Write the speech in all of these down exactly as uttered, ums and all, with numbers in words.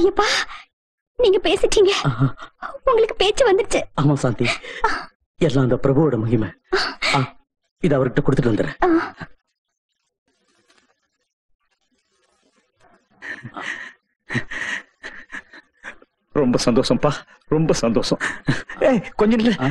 ஐயப்பா, நீங்க பேசிட்டீங்க. உங்களுக்கு பேச்சு வந்துருச்சு. ஆமா சாந்தி, எல்லாம் அந்த பிரபுவோட மகிமை. இது அவர்கிட்ட கொடுத்துட்டு வந்துடுறேன். ரொம்ப சந்தோஷம்ப்பா, ரொம்ப சந்தோஷம். ஏய் கொஞ்சம் இல்ல,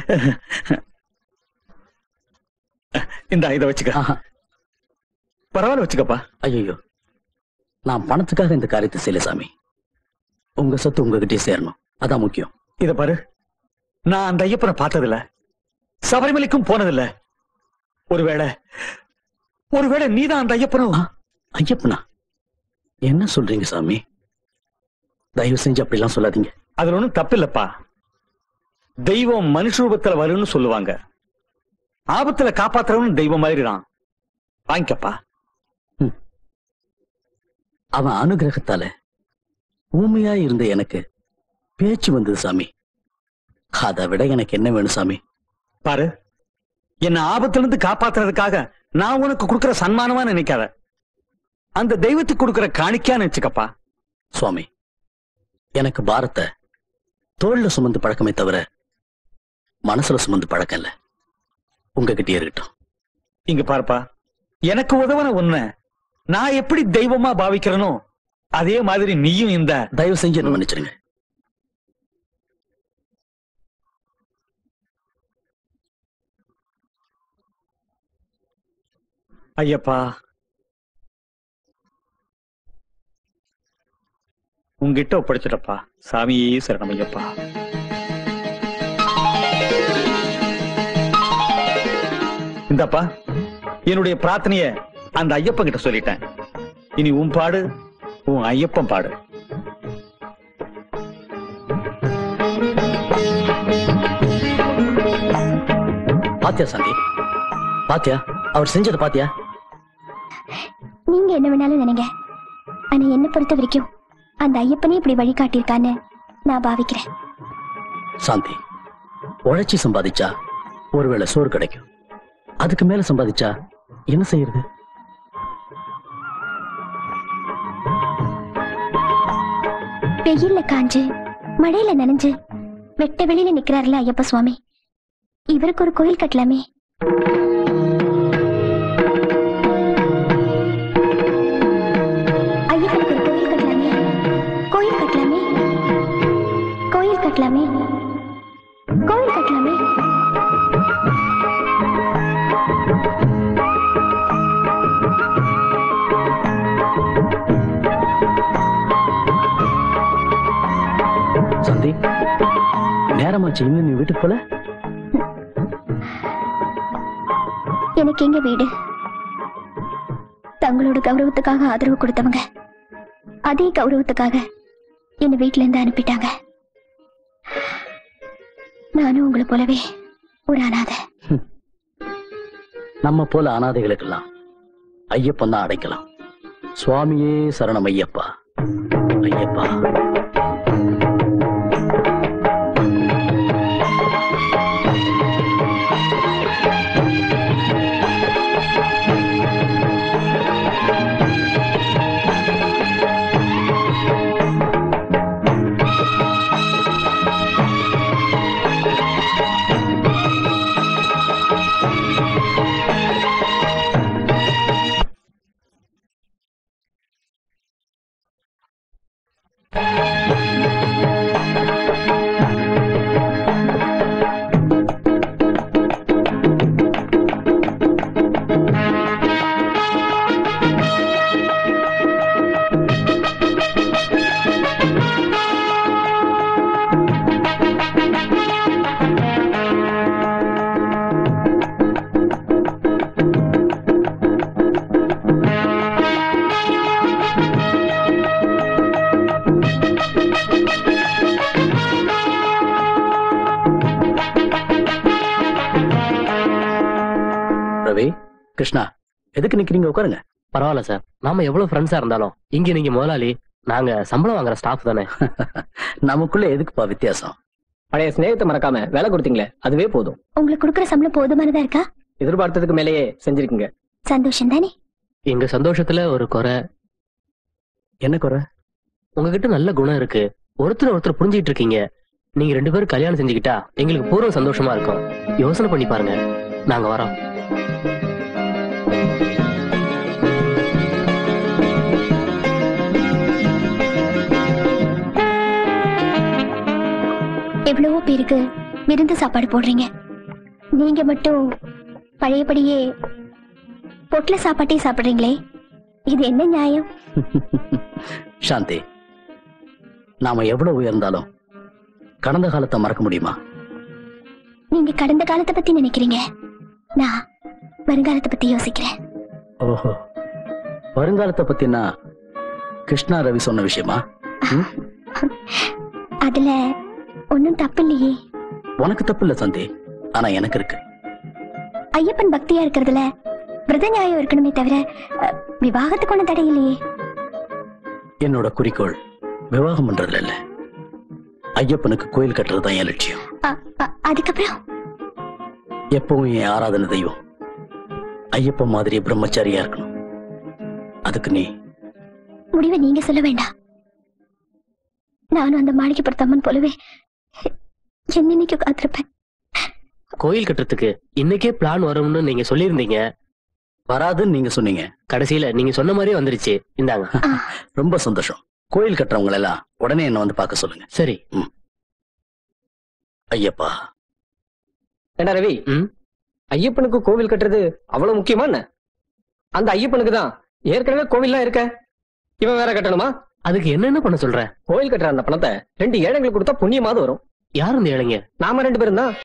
இந்த இதை வச்சுக்க. பரவாயில்ல வச்சுக்கப்பா. ஐயோ, நான் பணத்துக்காக இந்த காரியத்தை செய்யல சாமி. உங்க சொத்து உங்ககிட்டே சேரணும், அதான் முக்கியம். இத பாரு, நான் அந்த ஐயப்பனை பார்த்ததில்ல, சபரிமலைக்கும் போனதில்ல. ஒருவேளை ஒருவேளை நீதான் அந்த ஐயப்பனும். ஐயப்பனா? என்ன சொல்றீங்க சாமி? தயவு செஞ்சு அப்படிலாம் சொல்லாதீங்க. அதுல ஒண்ணும் தப்பு இல்லப்பா. தெய்வம் மனுஷ ரூபத்துல வரும்னு சொல்லுவாங்க. ஆபத்துல காப்பாத்துறவன் தெய்வம் மாதிரி தான். வாங்கிக்கப்பா. அவன் அனுகிரகத்தால ஊமையா இருந்த எனக்கு பேச்சு வந்தது சாமி. அதை விட எனக்கு என்ன வேணும் சாமி? பாரு, என்ன ஆபத்துல இருந்து காப்பாத்துறதுக்காக நான் உனக்கு கொடுக்கிற சன்மானமா நினைக்காத, அந்த தெய்வத்துக்கு கொடுக்கிற காணிக்கையா நினைச்சுக்கப்பா. சுவாமி, எனக்கு பாரத்தை தோல்ல சுமந்து பழக்கமே தவிர மனசுல சுமந்து பழக்கம் இல்ல. உங்ககிட்டயே இருக்கட்டும். இங்க பாருப்பா, எனக்கு உதவன ஒண்ணு நான் எப்படி தெய்வமா பாவிக்கிறனோ அதே மாதிரி நீயும் இந்த. தயவு செஞ்சு என்ன மன்னிச்சிருங்க. ஐயப்பா, உங்ககிட்ட ஒப்படைச்சிட்டப்பா. சாமியே சரணம் ஐயப்பா. இந்தப்பா, என்னுடைய பிரார்த்தனைய அந்த ஐயப்பன் கிட்ட சொல்லிட்டேன். இனி உன் பாடு, உன் ஐயப்பன் பாடு. பாத்தியா சாந்தி? பாத்தியா அவர் செஞ்சது? பாத்தியா? நீங்க என்ன வேணாலும் நினைங்க, ஆனா என்ன பொறுத்த வரைக்கும் அந்த ஐயப்பனே இப்படி வழிகாட்டியிருக்கான்னு நான் பாவிக்கிறேன். சாந்தி, உழைச்சி சம்பாதிச்சா ஒருவேளை சோறு கிடைக்கும். அதுக்கு மேல சம்பாதிச்சா என்ன செய்யறது? வெயில்ல காஞ்சு மழையில நனைஞ்சு வெட்ட வெளியில நிக்கிறாருல ஐயப்ப சுவாமி, இவருக்கு ஒரு கோயில் கட்டலாமே. ஐயப்பனுக்கு ஒரு கோயில் கட்டலாமே, கோயில் கட்டலாமே, கோயில் கட்டலாமே, கோயில் கட்டலாமே. சந்தி, நேரமாச்சு, இன்னும் நீ வீட்டுக்கு போல? எனக்கு எங்க வீடு? தங்களோட கௌரவத்துக்காக ஆதரவு கொடுத்தவங்க அதே கௌரவத்துக்காக என்ன வீட்டுல இருந்து அனுப்பிட்டாங்க. நானும் உங்களை போலவே ஒரு அனாதை. நம்ம போல அனாதைகளுக்கெல்லாம் ஐயப்பன் தான் அடைக்கலாம். சுவாமியே சரணம் ஐயப்பா. ஐயப்பா, கிருஷ்ணா, எதுக்கு நிக்கிறீங்க? உட்காருங்க. பரவாயில்ல சார், நாம எவ்வளவு ஃப்ரெண்ட்ஸா இருந்தாலும் இங்க நீங்க முதலாளி, நாங்க சம்பளம் வாங்குற ஸ்டாஃப் தானே. நமக்குள்ள எதுக்குப்பா வித்தியாசம்? பழைய ஸ்நேகத்தை மறக்காம வேலை கொடுத்தீங்களே, அதுவே போதும். உங்களுக்கு கொடுக்குற சம்பளம் போதுமானதா இருக்கா? எதிர்பார்த்ததுக்கு மேலேயே செஞ்சிருக்கீங்க. சந்தோஷம் தானே? எங்க சந்தோஷத்துல ஒரு குறை. என்ன குறை? உங்ககிட்ட நல்ல குணம் இருக்கு. ஒருத்தர் ஒருத்தர் புரிஞ்சுக்கிட்டு இருக்கீங்க. நீங்க ரெண்டு பேரும் கல்யாணம் செஞ்சுக்கிட்டா எங்களுக்கு பூர்வ சந்தோஷமா இருக்கும். யோசனை பண்ணி பாருங்க. நாங்க வரோம். எவ்வளவோ பேருக்கு விருந்து சாப்பாடு போடுறீங்க, நீங்க மட்டும் பழையபடியே பொட்ல சாப்பாட்டே சாப்பிடுறீங்களே, இது என்ன நியாயம்? சாந்தி, நாம எவ்வளவு உயர்ந்தாலும் கடந்த காலத்தை மறக்க முடியுமா? நீங்க கடந்த காலத்தை பத்தி நினைக்கிறீங்க, நான் வருங்காலத்தை பத்தி யோசிக்கிறேன். ஓஹோ, வருங்காலத்தை பத்தினா கிருஷ்ணா ரவி சொன்ன விஷயமா? ம்? அதுல ஒன்னும் தப்பு இல்லையே. உனக்கு தப்பு இல்ல சாந்தி, ஆனா எனக்கு இருக்கு. ஐயப்பன் பக்தியா இருக்கிறதுல விரத நியாயம் இருக்கணுமே தவிர அஹ், விவாகத்துக்கு ஒண்ணும் தடை இல்லையே. என்னோட குறிக்கோள் விவாகம் பண்றதுல இல்ல, ஐயப்பனுக்கு கோயில் கட்டுறதுதான் என் லட்சியம். அ- அ- அதுக்கப்புறம் எப்பவும் என் ஆராதனை தெய்வம் ஐயப்பன் மாதிரி பிரம்மச்சாரியா இருக்கணும். அதுக்கு நீ முடிவை நீங்க சொல்ல வேண்டாம். நானும் அந்த மாளிகைப்படுத்தாமன் போலவே என்னைக்கு காத்திருப்பேன். கோயில் கட்டுறதுக்கு இன்னைக்கே பிளான் வரும்னு நீங்க சொல்லியிருந்தீங்க. வராதுன்னு நீங்க சொன்னீங்க, கடைசியில நீங்க சொன்ன மாதிரியே வந்துருச்சு. இந்தாங்க. ரொம்ப சந்தோஷம். கோயில் கட்டுறவங்க எல்லாம் உடனே என்ன வந்து பார்க்க சொல்லுங்க. சரி. ஐயப்பா. ஏண்டா ரவி, ம் ஐயப்பனுக்கு கோவில் கட்டுறது அவ்வளவு முக்கியமா என்ன? அந்த ஐயப்பனுக்கு தான் ஏற்கனவே கோவில்லாம் இருக்க, இவன் வேற கட்டணுமா? அதுக்கு என்னென்ன பண்ண சொல்ற? கோவில் கட்டுற அந்த பணத்தை ரெண்டு ஏழைங்களுக்கு கொடுத்தா புண்ணியமாவது வரும். யார் இந்த இளைஞ? நாம ரெண்டு பேரும் தான்.